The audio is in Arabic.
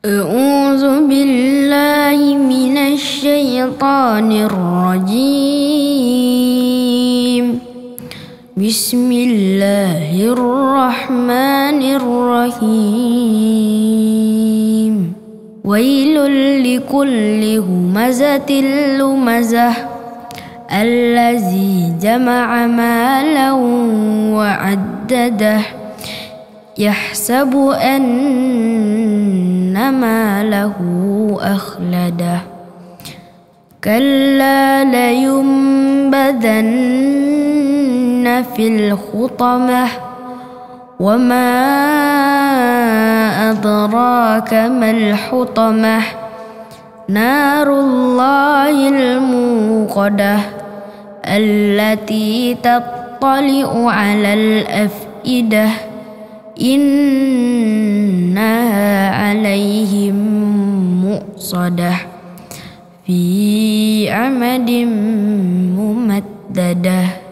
أعوذ بالله من الشيطان الرجيم. بسم الله الرحمن الرحيم. ويل لكل همزة لمزة الذي جمع مالا وعدده يحسب أن ماله أخلده كلا لينبذن في الحطمة وما أدراك ما الحطمة نار الله الموقدة التي تطلع على الأفئدة إنها عليهم مؤصدة في عمد ممددة.